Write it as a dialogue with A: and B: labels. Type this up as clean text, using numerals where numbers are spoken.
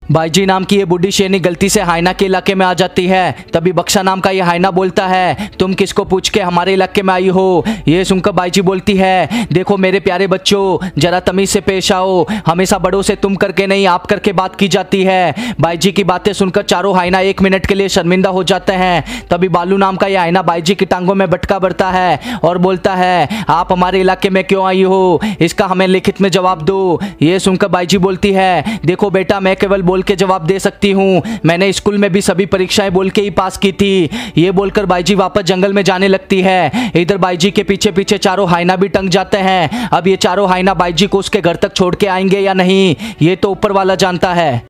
A: बाईजी नाम की ये बुढ़ी शेरनी गलती से हाइना के इलाके में आ जाती है। तभी बक्सा नाम का ये हाइना बोलता है, तुम किसको पूछ के हमारे इलाके में आई हो। ये सुनकर बाईजी बोलती है, देखो मेरे प्यारे बच्चों, जरा तमीज से पेश आओ, हमेशा बड़ों से तुम करके नहीं आप करके बात की जाती है। बाईजी की बातें सुनकर चारों हाइना 1 मिनट के लिए शर्मिंदा हो जाते हैं। तभी बालू नाम का ये हाइना बाईजी की टांगों में बटका भरता है और बोलता है, आप हमारे इलाके में क्यों आई हो, इसका हमें लिखित में जवाब दो। ये सुनकर बाईजी बोलती है, देखो बेटा, मैं केवल बोल के जवाब दे सकती हूँ, मैंने स्कूल में भी सभी परीक्षाएं बोल के ही पास की थी। ये बोलकर बाईजी वापस जंगल में जाने लगती है। इधर बाईजी के पीछे पीछे चारों हाइना भी टंग जाते हैं। अब ये चारों हाइना बाईजी को उसके घर तक छोड़ के आएंगे या नहीं, ये तो ऊपर वाला जानता है।